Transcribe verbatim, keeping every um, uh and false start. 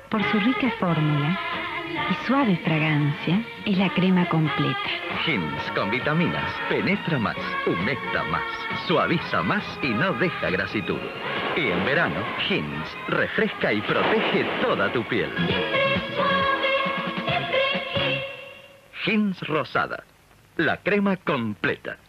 Por su rica fórmula y suave fragancia, es la crema completa. Hins con vitaminas. Penetra más, humecta más, suaviza más y no deja grasitud. Y en verano, Hins refresca y protege toda tu piel. Hins Rosada, la crema completa.